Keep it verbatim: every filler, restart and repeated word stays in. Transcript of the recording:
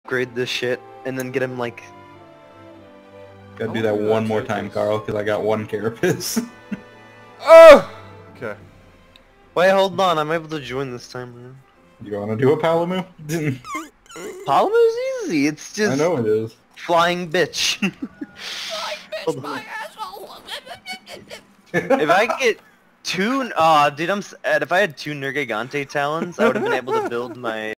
upgrade this shit and then get him like... Gotta do that one more time, Carl, because I got one Carapace. Oh! Okay. Wait, hold on, I'm able to join this time around. You wanna do a Palamu? Palamu's easy, it's just... I know it is. Flying bitch. Flying bitch, my asshole! If I get two... Aw, uh, dude, I'm... s- If I had two Nergigante talons, I would have been able to build my...